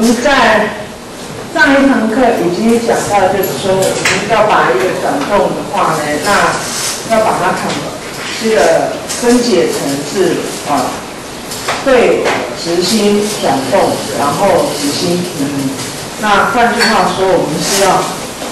们在上一堂课已经讲到，就是说我们要把一个转动的话呢，那要把它这个分解成是对直心转动，然后直心平移。那换句话说，我们是要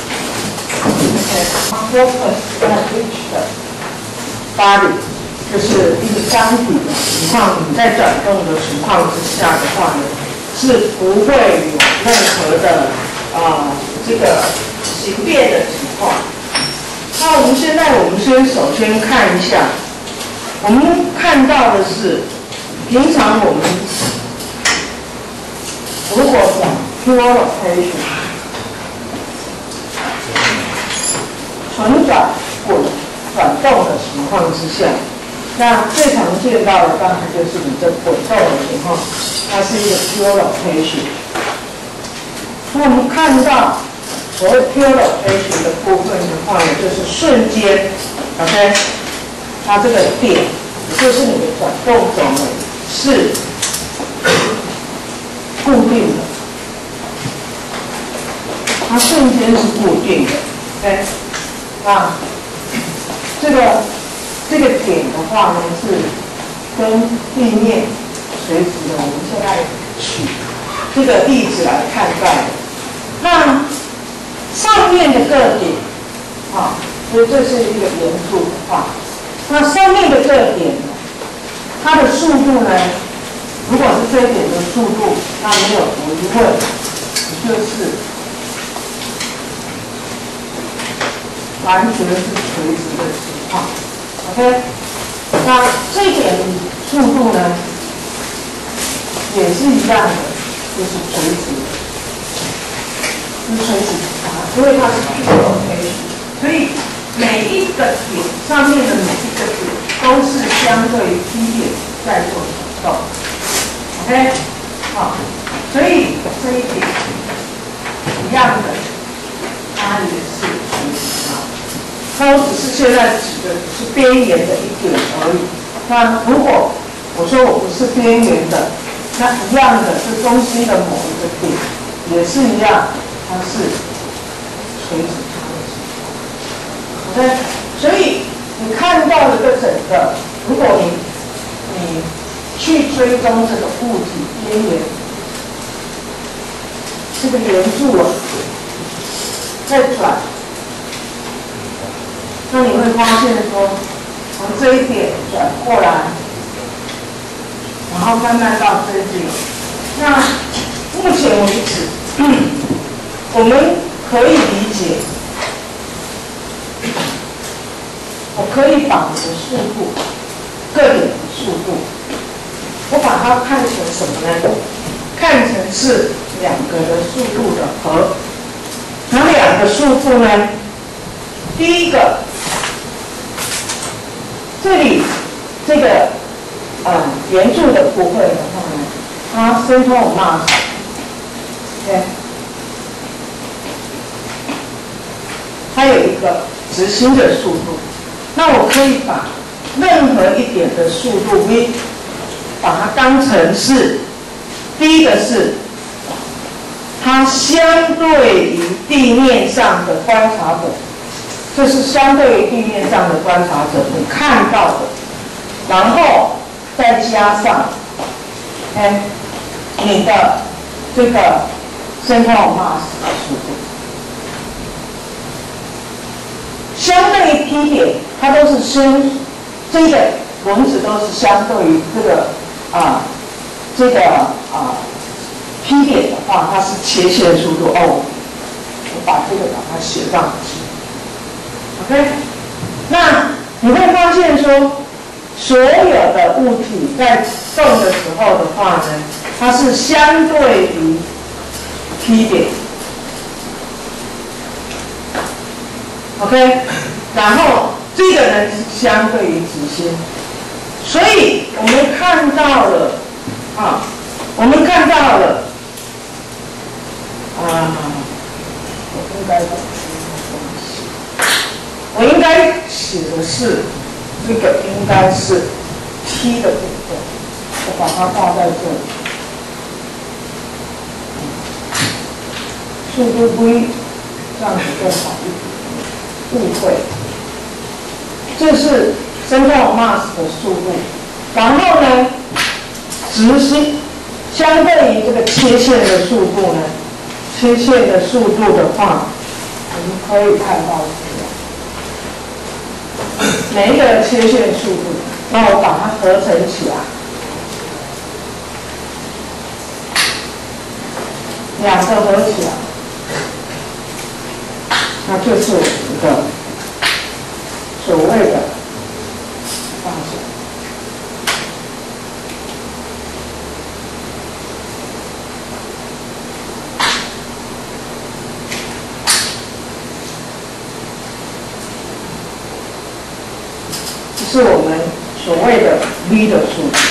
focus on each 的 body， 就是一个缸体的情况，你在转动的情况之下的话呢，是不会有任何的这个形变的情况。那我们首先看一下，我们看到的是，平常我们如果讲 pure rotation， 纯转动的情况之下，那最常见到的当然就是你这滚动的情况，它是一个 pure rotation。那我们看到所谓 pure rotation 的部分的话呢，就是瞬间 ，OK， 它这个点，也就是你的转动轴呢是固定的，它瞬间是固定的 ，OK， 那这个点的话呢是跟地面垂直的，我们现在取这个例子来看待的。那上面的个点，所以这是一个圆柱的话，那上面的个点呢，它的速度呢，如果是这一点的速度，那没有疑问，就是完全是垂直的情况 ，OK？ 那这一点速度呢，也是一样的，就是垂直的。是垂直因为它是 pure rotation， 所以每一个点上面的每一个点都是相对于 P 点在做转动 ，OK， 所以这一点一样的，它也是垂直的，它只是现在指的是边缘的一点而已。那如果我说我不是边缘的，那一样的是中心的某一个点，也是一样。它是垂直它的情况 ，OK， 所以你看到一个整个，如果你去追踪这个物体边缘，这个圆柱在转，那你会发现说，从这一点转过来，然后慢慢到这一点，那目前为止。我们可以理解，我可以把我的速度，个点的速度，我把它看成什么呢？看成是两个的速度的和。哪两个速度呢？第一个，这里这个圆柱的部分的话呢，它central mass，OK。它有一个直心的速度，那我可以把任何一点的速度 v， 把它当成是第一个是它相对于地面上的观察者，这是相对于地面上的观察者你看到的，然后再加上你的这个central mass 的速度。相对于 P 点，它都是这个轮子都是相对于这个P 点的话，它是斜线速度我把这个把它写上去 ，OK？ 那你会发现说，所有的物体在动的时候的话呢，它是相对于 P 点。OK， 然后这个呢是相对于直心，所以我们看到了我应该写的是这个应该是 T 的部分，我把它画在这里。 速度 v， 这样子更好一点。误会，这是center of mass 的速度。然后呢，直线相对于这个切线的速度呢，切线的速度的话，我们可以看到每一个切线速度，那我把它合成起来，两个合起来，那就是我们的所谓的方向。是我们所谓的 v 的速度，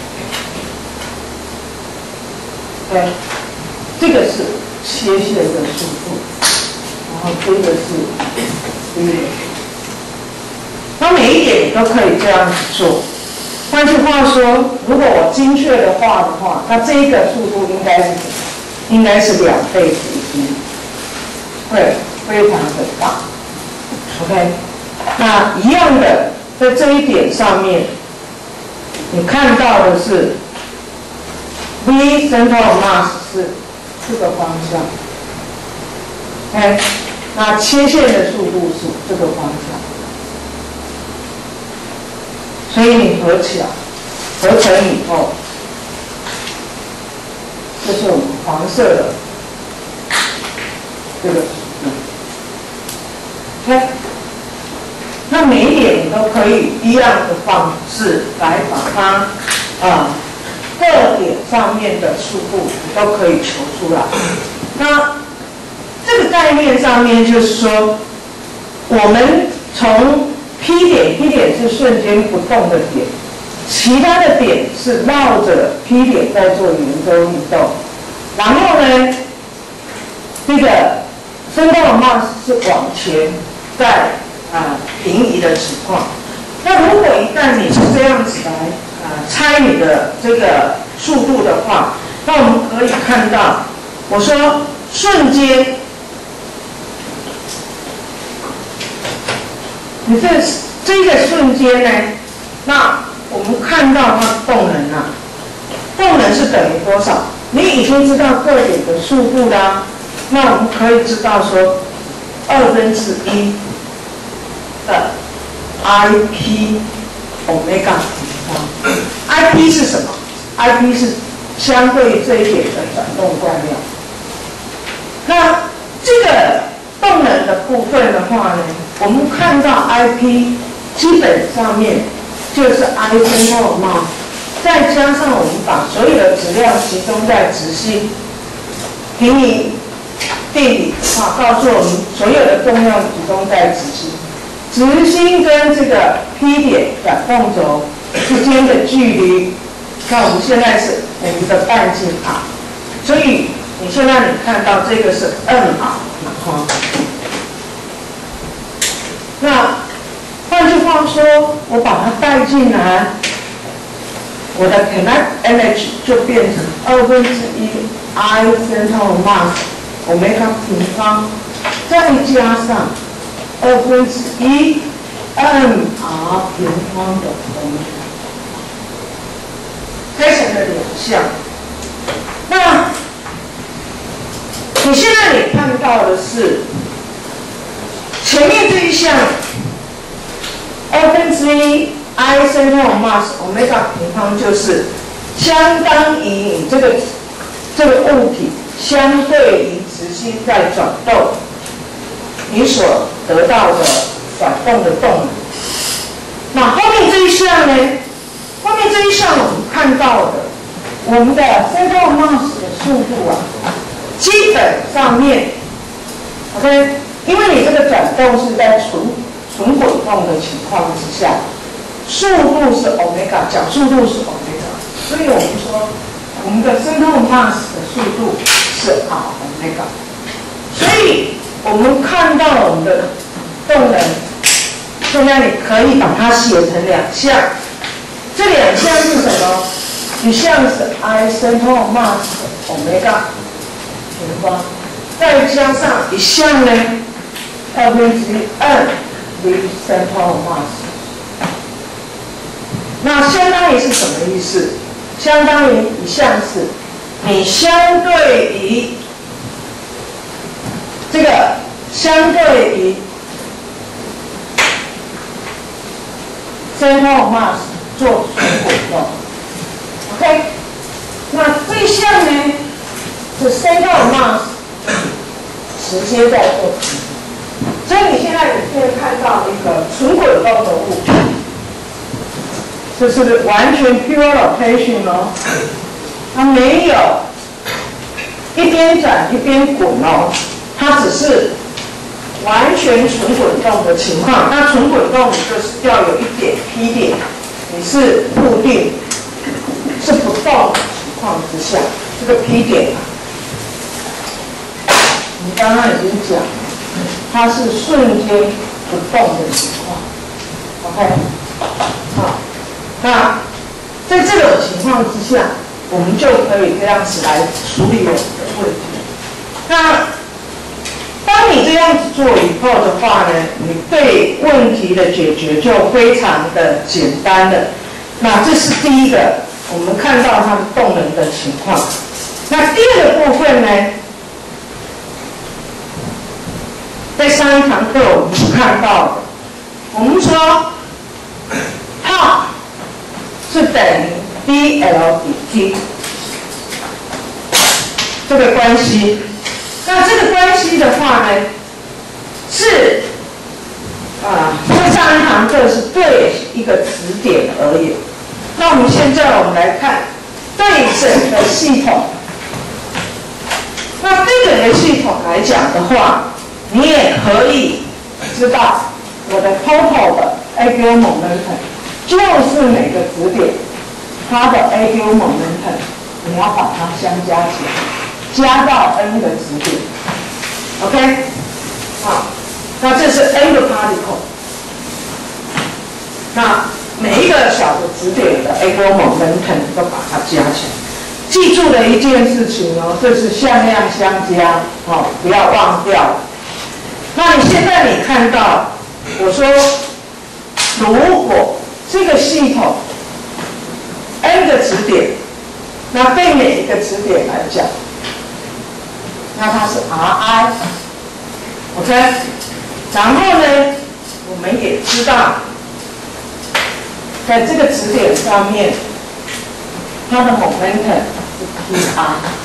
对，这个是切线的速度，然后这个是 v 的速度。那每一点你都可以这样子做。换句话说，如果我精确的话，那这一个速度应该是2倍体积，会非常的大。OK， 那一样的。在这一点上面，你看到的是 v center of mass 是这个方向 ，OK， 那切线的速度是这个方向，所以你合起来，合成以后，这是我们黄色的这个速度 ，OK。那每一点你都可以一样的方式来把它各点上面的速度你都可以求出来。那这个概念上面就是说，我们从 P 点是瞬间不动的点，其他的点是绕着 P 点在做圆周运动。然后呢，这个center of mass是往前在平移的情况。那如果一旦你是这样子来猜你的这个速度的话，那我们可以看到，我说瞬间，你这个瞬间呢，那我们看到它动能啊，动能是等于多少？你已经知道各点的速度啦，那我们可以知道说1/2的 IP 欧米伽平方 ，IP 是什么 ？IP 是相对于这一点的转动惯量。那这个动能的部分的话呢，我们看到 IP 基本上面就是 I center of mass， 再加上我们把所有的质量集中在直心，平移定理告诉我们所有的重量集中在直心。直心跟这个 P 点转动轴之间的距离，那我们现在是我们的半径 r， 所以你现在看到这个是 n r， 那换句话说，我把它带进来，我的 kinetic energy 就变成1/2 I center of mass 欧米伽平方，再加上1/2 mr 平方的欧米伽，开成了2项。那你现在你看到的是前面这一项1/2 I center of mass 欧米伽平方，就是相当于你这个物体相对于直心在转动，你所得到的转动的动能。那后面这一项呢？后面这一项我们看到的，我们的 center of mass 的速度啊，基本上面 ，OK， 因为你这个转动是在纯滚动的情况之下，速度是欧米伽，角速度是欧米伽，所以我们说我们的 center of mass 的速度是 r 欧米伽，所以我们看到我们的动能，现在你可以把它写成2项，这2项是什么？一项是 I center of mass 欧米伽平方， 再加上一项呢，2/n 离 center of mass。那相当于是什么意思？相当于一项是你相对于这个相对于 center of mass 做纯滚动 ，OK？ 那这项呢是 center of mass 直接在做平衡，所以你现在可以看到一个纯滚动的物体，这是完全 pure rotation 哦，它没有一边转一边滚哦，它只是完全纯滚动的情况。那纯滚动你就是要有一点 P 点，你是固定，是不动的情况之下，这个 P 点啊，你刚刚已经讲了，它是瞬间不动的情况 ，OK， 好，那在这种情况之下，我们就可以这样子来处理我们的问题。那当你这样子做以后的话呢，你对问题的解决就非常的简单了。那这是第一个，我们看到它的动能的情况。那第二个部分呢，在上一堂课我们看到的，我们说套是等于 dL 比 t 这个关系。那这个关系的话呢，是在上一堂课是对一个质点而言。那我们现在来看对整个系统。那对整个系统来讲的话，你也可以知道我的 total 的 angular momentum 就是每个质点它的 angular momentum， 你要把它相加起来。加到 n 个质点 ，OK， 好，那这是 n 个 particle， 那每一个小的质点的 angular momentum 都把它加起来。记住了一件事情哦，这是向量相加，哦，不要忘掉。那你现在你看到，我说如果这个系统 n 个质点，那对每一个质点来讲。那它是 Ri，OK， 然后呢，我们也知道，在这个质点上面，它的 momentum 是 Pi，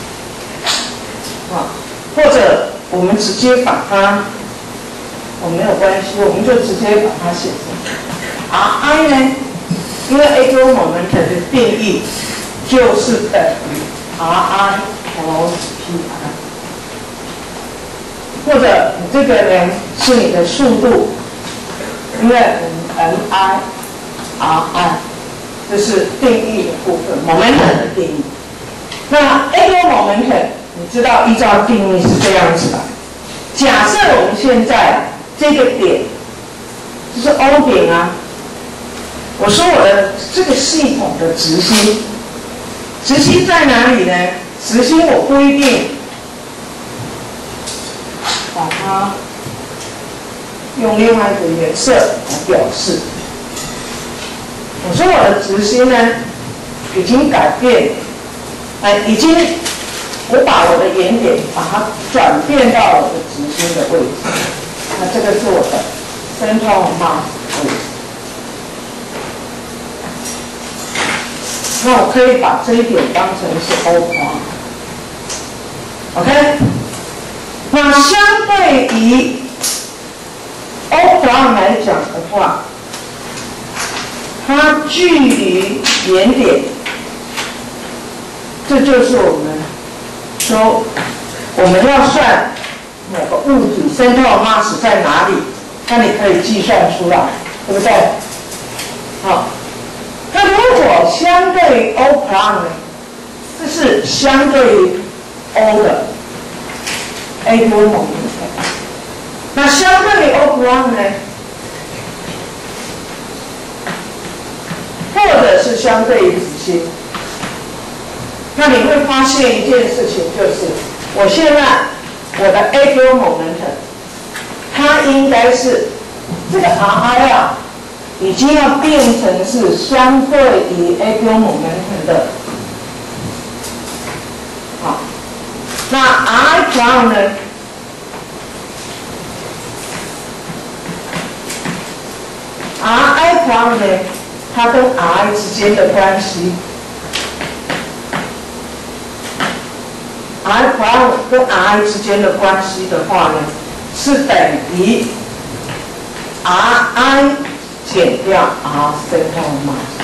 或者我们直接把它，没有关系，我们就直接把它写成 Ri 呢，因为 angular momentum 的定义就是等于 Ri cos Pi。或者你这个呢是你的速度，因为我们 Ni、Ri 这是定义的部分 ，momentum 的定义。那 angular momentum 你知道依照定义是这样子的。假设我们现在这个点就是 O 点啊，我说我的这个系统的直心，直心在哪里呢？直心我不一定。把它用另外一个颜色来表示。我说我的直心呢，已经改变，我把我的原点把它转变到我的直心的位置。那这个是我的 center of mass 位置。那我可以把这一点当成是 O prime，OK？ 那相对于 O prime 来讲的话，它距离原点，这就是我们说我们要算某个物体 center of mass 在哪里，那你可以计算出来，对不对？好，那如果相对于 O prime 呢，这是相对于 O 的。angular momentum， 那相对于 O prime 呢，或者是相对于直心，那你会发现一件事情，就是我现在我的 angular momentum， 它应该是这个 Ri 啊，已经要变成是相对于 angular momentum 的。好，那 I prime 呢？ Ri prime 呢，它跟 I 之间的关系 ，I prime 跟 I 之间的关系的话呢，是等于 Ri 减掉 R central mass，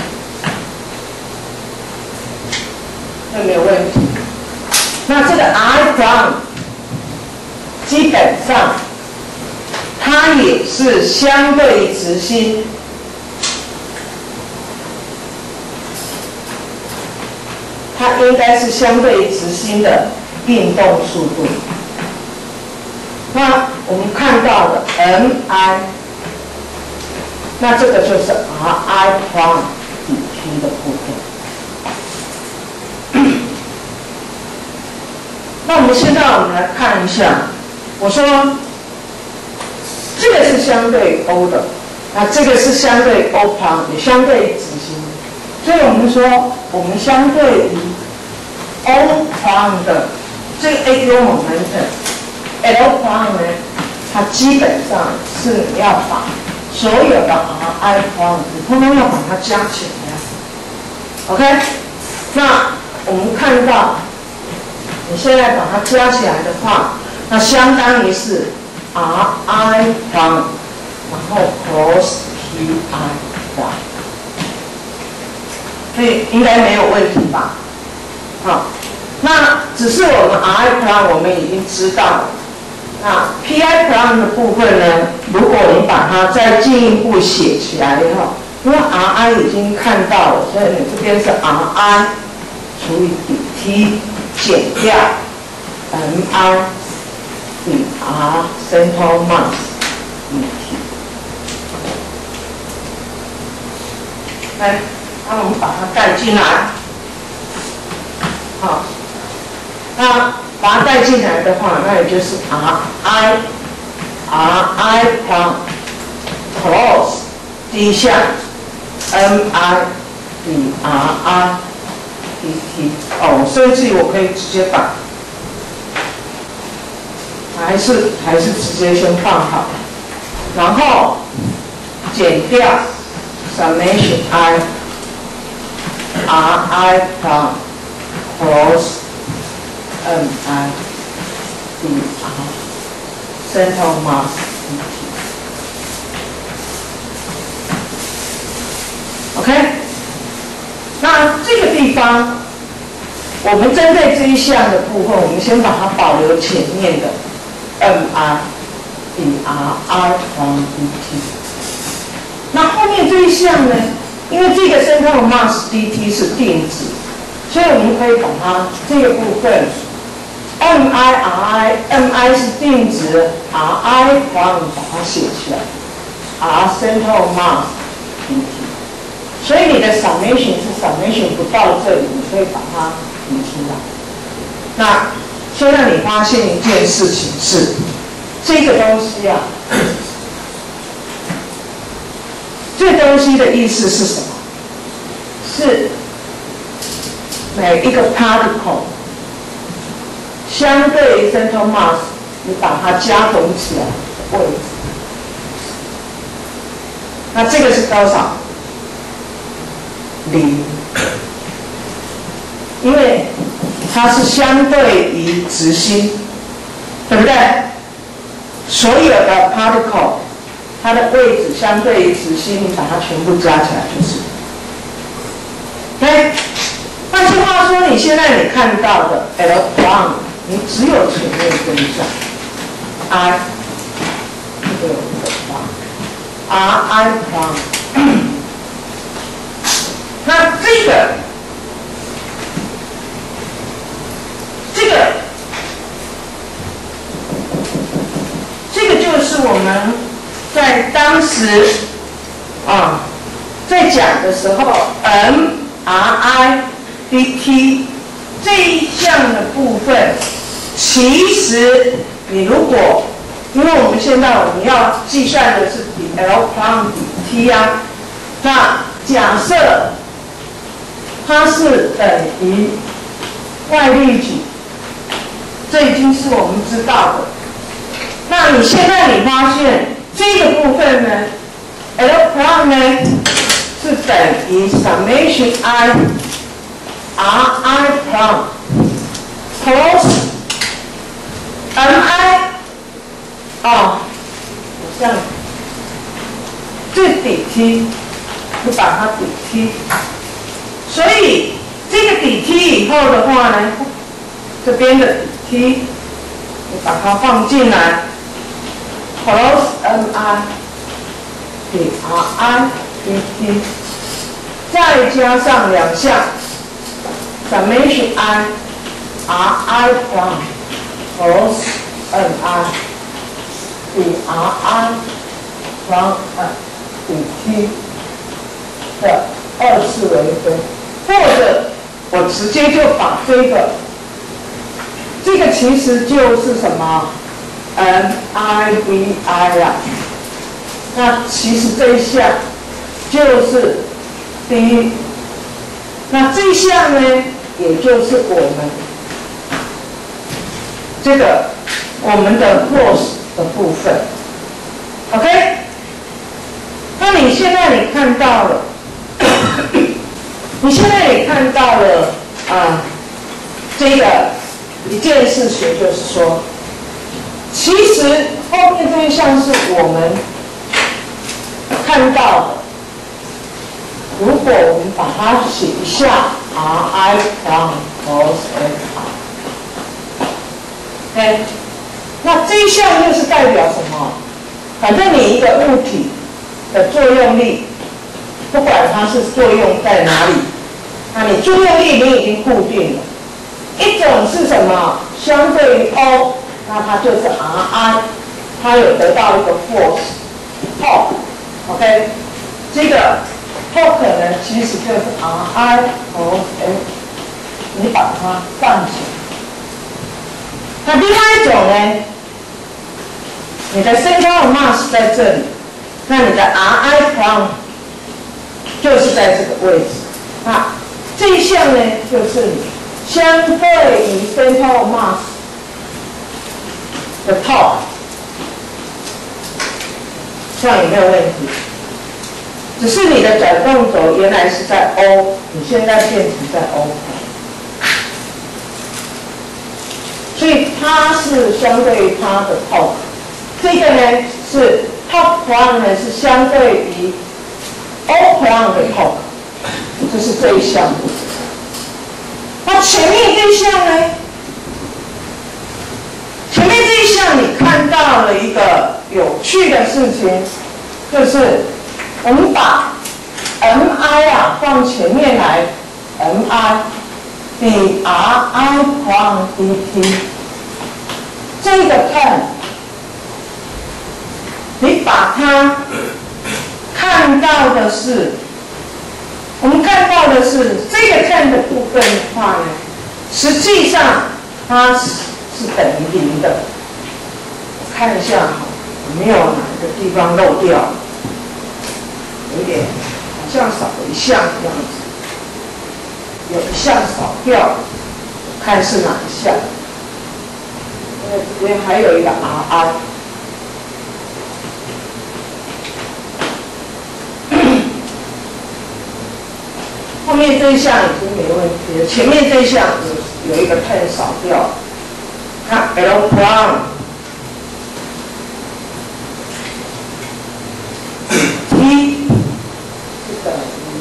有没有问题？那这个 I prime 基本上。 它也是相对于直心，它应该是相对于直心的运动速度。那我们看到的 mi， 那这个就是 ri prime dt 的部分。那我们现在来看一下，我说。 这个是相对于 O 的，那这个是相对于 O prime， 也相对于直心，所以我们说，我们相对于 O prime 的这个 angular momentum L prime 呢，它基本上是你要把所有的 Ri prime， 你通通要把它加起来 ，OK？ 那我们看到，你现在把它加起来的话，那相当于是。 Ri prime， 然后 cross Pi prime， 所以应该没有问题吧？好，那只是我们 Ri prime 我们已经知道了。那 Pi prime 的部分呢？如果你把它再进一步写起来以后，因为 Ri 已经看到了，所以你这边是 Ri 除以 dt 减掉 mi。 比 R central mass dt， 来，那我们把它带进来，好，那把它带进来的话，那也就是 Ri prime cross 第一项 mi 比 Ri dt， 哦，甚至于我可以直接把。 还是直接先放好，然后减掉 summation i ri prime cross mi 比 r central mass dt。OK， 那这个地方，我们针对这一项的部分，我们先把它保留前面的。 mi 比 Ri prime dt， 那后面这一项呢？因为这个 central mass dt 是定值，所以我们可以把它这个部分 mi 是定值 ，Ri prime 把它写起来 ，R central mass dt， 所以你的 summation 是 summation 不到这里，你可以把它提出来。那 现在你发现一件事情是，这个东西啊，这东西的意思是什么？是每一个 particle 相对于 central mass， 你把它加总起来的位置。那这个是多少？0，因为 它是相对于直心，对不对？所有的 particle， 它的位置相对于直心，你把它全部加起来就是。OK， 换句话说，你现在你看到的 L prime， 你只有前面跟上 I， 这个有一个 R I prime， 那这个。 这个就是我们在当时在讲的时候 ，MRI dt 这一项的部分，其实你如果因为我们现在我们要计算的是底 L prime 底 T 啊，那假设它是等于外力矩，这已经是我们知道的。那你现在你发现这个部分呢 ，L prime 呢是等于 summation I R I prime cos M I 我这样，这底 T， 你把它底 T， 所以这个底 T 以后的话呢，这边的底 T， 你把它放进来 ，cos MI 底 RI dt， 再加上两项 summation I RI prime cos MI。底 RI 方底 T 的二次微分，或者我直接就把这个其实就是什么 MIVI 啦。那其实这一项就是D， 那这一项呢，也就是我们的 force。的部分 ，OK， 那你现在你看到了，这个一件事情就是说，其实后面这一项是我们看到的，如果我们把它写一下 RI prime cos MI，OK。那这一项又是代表什么？反正你一个物体的作用力，不管它是作用在哪里，那你作用力你已经固定了。一种是什么？相对于 O， 那它就是 RI， 它有得到一个 force torque，OK， 这个 torque 呢其实就是 RI cos M， 你把它放起来。那另外一种呢？你的 central mass 在这里，那你的 RI prime 就是在这个位置。那这一项呢，就是你相对于 central mass 的 torque， 这样有没有问题？只是你的转动轴原来是在 O， 你现在变成在 O， 所以它是相对于它的 torque。这个呢是 torque prime 呢是相对于 O prime 的 torque， 这是这一项。那前面这一项呢？前面这一项你看到了一个有趣的事情，就是我们把 MI 放前面来 ，MI 比 RI prime dt， 这个 term。你把它看到的是，我们看到的是这个 term 的部分的话呢，实际上它是等于0的。我看一下哈，有没有哪个地方漏掉了？有点好像少了一项这样子，有一项少掉了，看是哪一项？因为这边还有一个 RI。后面这一项已经没问题了，前面这一项有一个 term 少掉，看 L prime T 是等于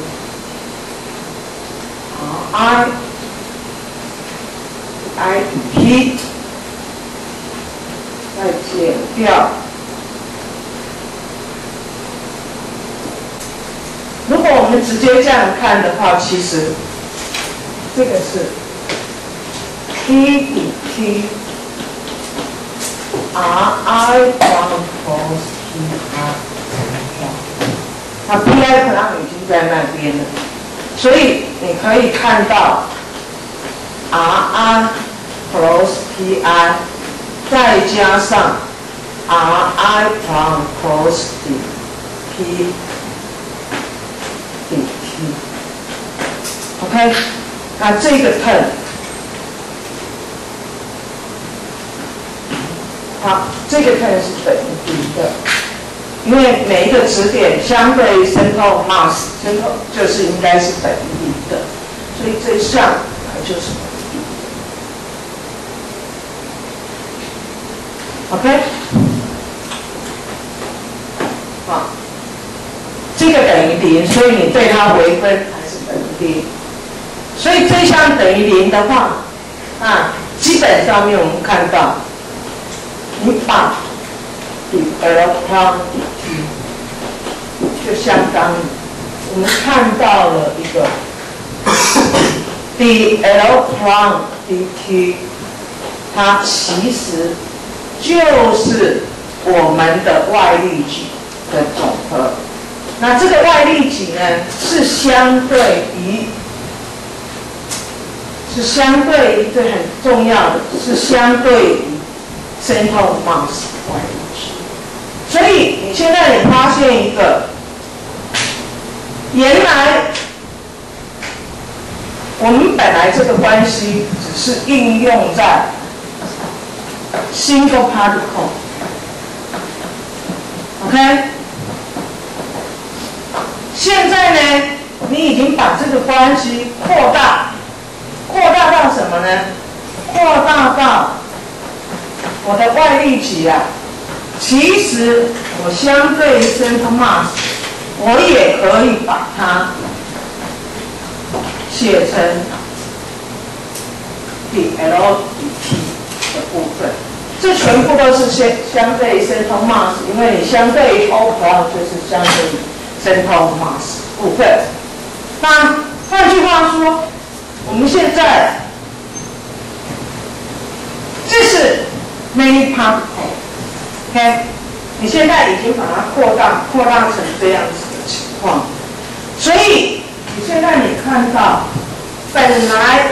RI P， 再减掉。如果我们直接这样看的话，其实这个是 T 比 T RI prime cos PI， 那 PI prime 已经在那边了，所以你可以看到 RI cos PI 再加上 Ri prime cos 底 P 底 T。OK， 那这个 term， 好，这个 term 是等于0的，因为每一个质点相对于 central mass，central 就是应该是等于0的，所以这一项就是。OK， 好，这个等于0，所以你对它微分还是等于0。所以这项等于0的话，基本上面我们看到，你把dl prime dt 就相当于我们看到了一个dl prime dt， 它其实就是我们的外力矩的总和。那这个外力矩呢，是相对于这很重要的，是相对于 central mass 外力矩。所以你现在你发现一个，原来我们本来这个关系只是应用在single particle。OK， 现在呢，你已经把这个关系扩大到什么呢？扩大到我的外力矩啊，其实我相对于 central mass， 我也可以把它写成 dl dt 的部分。这全部都是相对于 central mass， 因为你相对于 O prime 就是相对于 central mass 部分。那换句话说，我们现在这是 many particle，OK， 你现在已经把它扩大成这样子的情况，所以你现在你看到本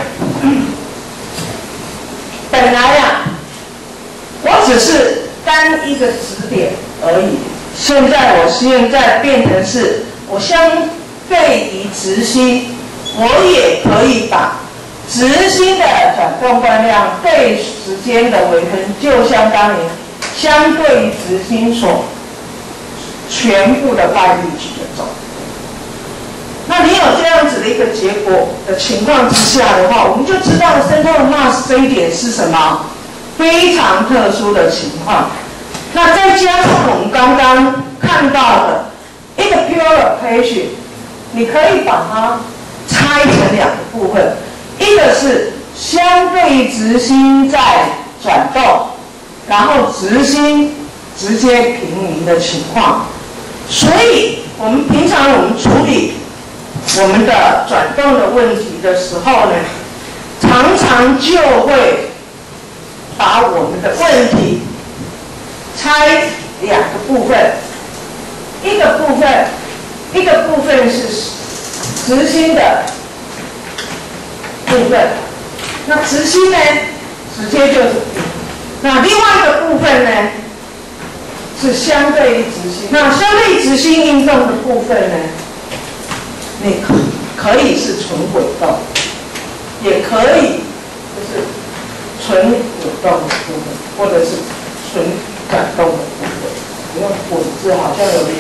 来呀，我只是单一个质点而已。现在变成是我相对于质心，我也可以把质心的转动惯量对时间的微分，就相当于相对于质心所全部的外力矩的总和。那你有这样子的一个结果的情况之下的话，我们就知道了 central mass 这一点是什么非常特殊的情况。那再加上我们刚刚看到的一个 pure rotation， 你可以把它拆成2个部分，一个是相对于质心在转动，然后质心直接平移的情况。所以我们平常我们处理我们的转动的问题的时候呢，常常就会把我们的问题拆2个部分，一个部分是质心的部分，那质心呢直接就是，那另外一个部分呢是相对于质心，那相对于质心运动的部分呢，你可以是纯轨动，也可以就是纯滚动的部分，或者是纯转动的部分。因为滚字好像有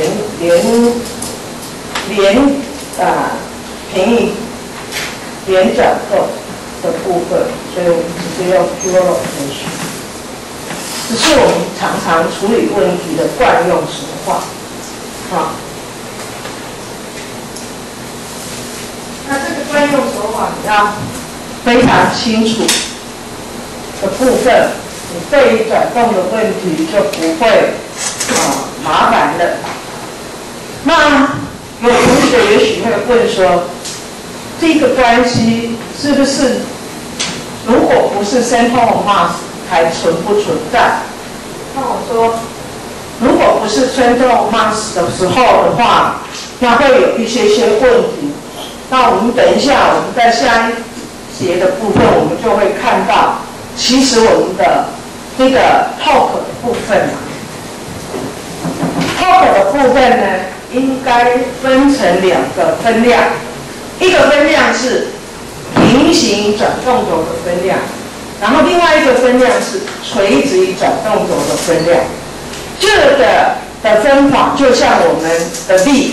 平移连转动的部分，所以我们直接用 pure rotation。这是我们常常处理问题的惯用手法。好，那这个惯用手法你要非常清楚的部分，你对于转动的问题就不会麻烦的。那有同学也许会问说，这个关系是不是如果不是 central mass 还存不存在？那我说，如果不是 central mass 的时候的话，那会有一些问题。那我们等一下，我们在下一节的部分，我们就会看到，其实我们的这个 torque 的部分嘛。torque 的部分呢，应该分成两个分量，一个分量是平行转动轴的分量，然后另外一个分量是垂直于转动轴的分量。这个的分法就像我们的力，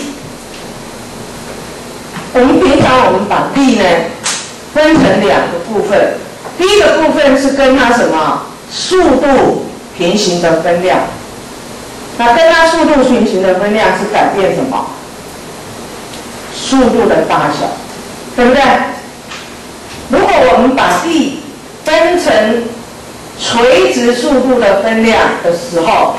我们平常把力呢分成两个部分，第一个部分是跟它什么速度平行的分量，那跟它速度平行的分量是改变什么？速度的大小，对不对？如果我们把力分成垂直速度的分量的时候，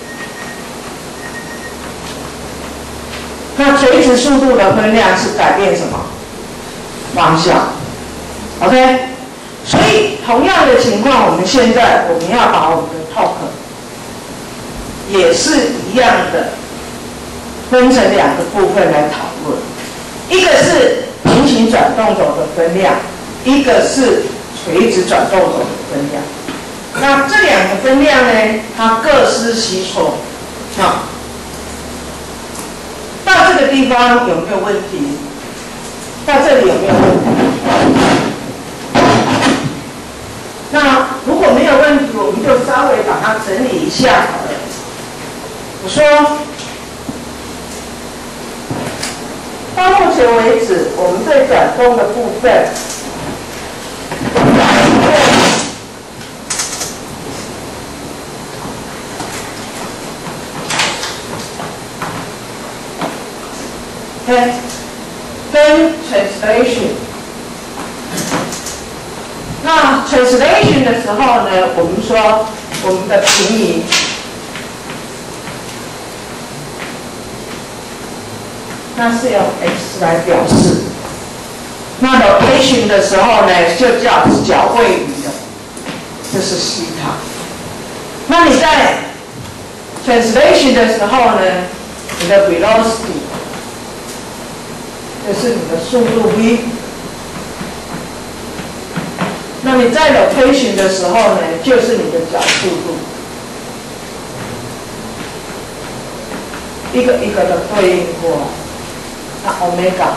那垂直速度的分量是改变什么？方向。OK， 所以同样的情况，我们现在要把我们的 torque 也是一样的，分成两个部分来讨论，一个是平行转动轴的分量，一个是垂直转动轴的分量。那这两个分量呢，它各司其所。到这个地方有没有问题？到这里有没有问题？那如果没有问题，我们就稍微把它整理一下好了。我说，到目前为止，我们对转动的部分，跟 translation， 那 translation 的时候呢，我们说我们的平移，那是用 x 来表示。那 rotation 的时候呢，就叫角位移的，就是西塔。那你在 translation 的时候呢，你的 velocity 就是你的速度 v。那你在 rotation 的时候呢，就是你的角速度，一个一个的对应过来。那 omega，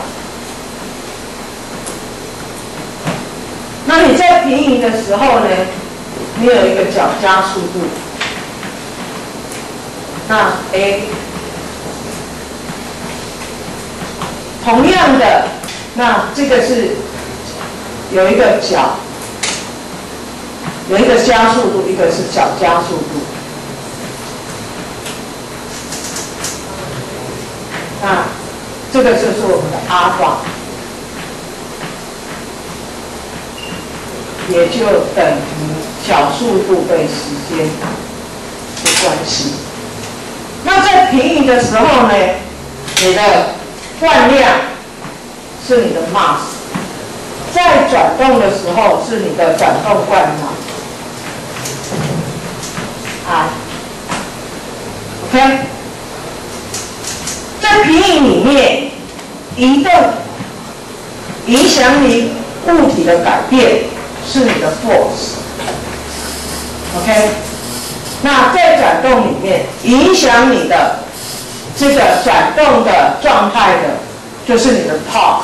那你在平移的时候呢，你有一个角加速度，那 a。同样的，那这个是有一个角，有一个加速度，一个是角加速度。那这个就是我们的阿尔法，也就等于角速度对时间的关系。那在平移的时候呢，你的惯量是你的 mass， 在转动的时候是你的转动惯量。OK， 在平移里面，移动影响你物体的改变是你的 force。OK， 那在转动里面，影响你的这个转动的状态的，就是你的 torque。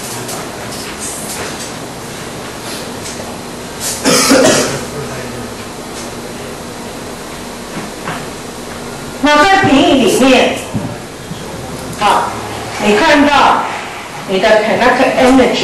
那在平移里面，你看到你的 kinetic energy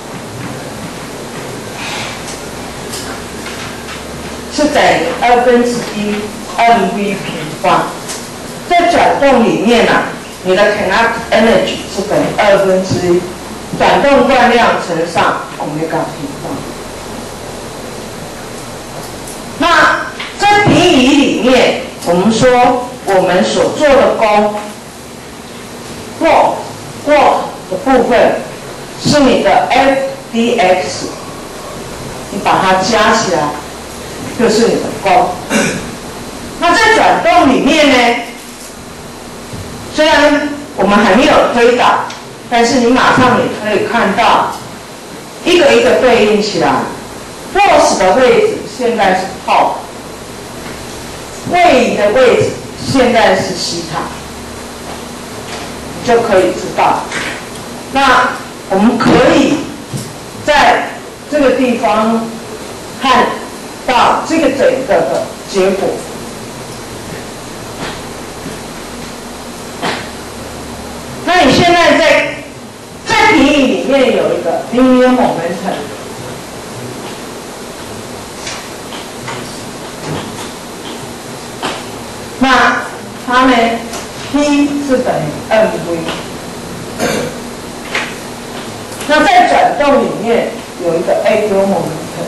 是等于1/2 mv 平方。在转动里面你的 kinetic energy 是等于1/2转动惯量乘上 omega 平方。那在平移里面，我们说我们所做的功 work 的部分是你的 F/dx， 你把它加起来就是你的功。那在转动里面呢，虽然我们还没有推导，但是你马上也可以看到一个一个对应起来。force 的位置现在是 torque， 位移的位置现在是西塔，你就可以知道。那我们可以在这个地方看到这个整个的结果。那你现在在平移里面有一个 linear momentum， 那它呢 P 是等于 mv。那在转动里面有一个 angular momentum，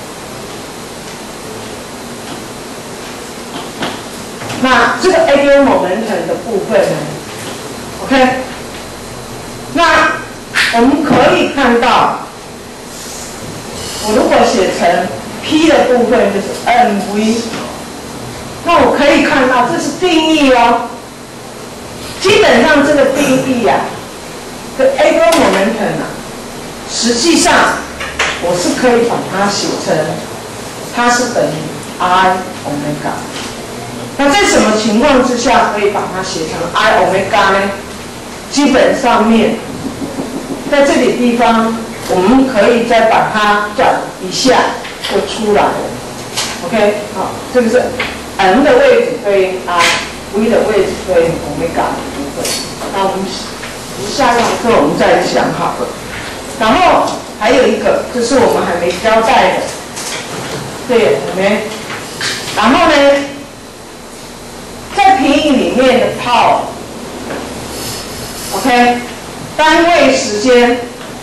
那这个 angular momentum 的部分呢 ，OK， 那我们可以看到，我如果写成 P 的部分就是 mv， 那我可以看到这是定义哦。基本上这个定义啊，这 angular momentum 啊，实际上我是可以把它写成，它是等于 I omega。那在什么情况之下可以把它写成 I omega 呢？基本上面，在这里地方，我们可以再把它转一下就出来了。OK， 好，这个是 m 的位置对应 I，v 的位置对应 omega 的部分。那我们下一堂课我们再讲好了。然后还有一个，这是我们还没交代的，对，有没？然后呢，在平移里面的 power。OK， 单位时间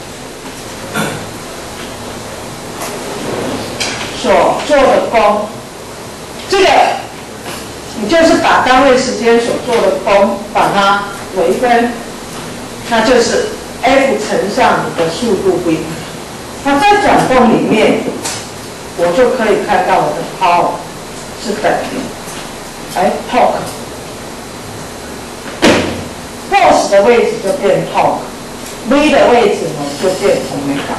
所做的功，这个你就是把单位时间所做的功把它微分，那就是 F 乘上你的速度 v。那在转动里面，我就可以看到我的 power 是等于torque。force 的位置就变 torque，v 的位置呢就变 omega。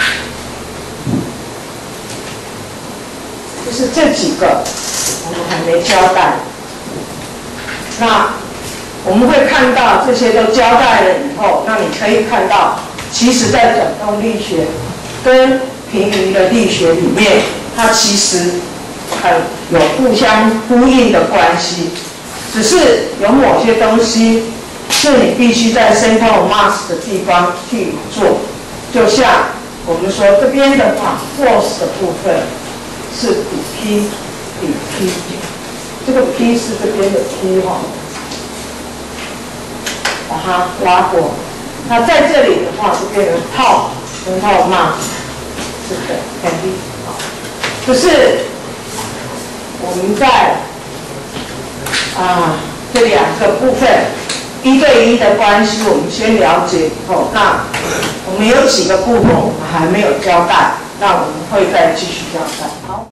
就是这几个我们还没交代。那我们会看到这些都交代了以后，那你可以看到，其实在转动力学跟平移的力学里面，它其实有互相呼应的关系，只是有某些东西是你必须在 center of mass 的地方去做，就像我们说这边的话 ，force 的部分是比 P， 这个 P 是这边的 P 哈，把它拉过。那在这里的话就变成center of mass 是的 ，P， 好，就是我们在这两个部分。1对1的关系，我们先了解以后，那我们有几个部分我们还没有交代，那我们会再继续交代。好。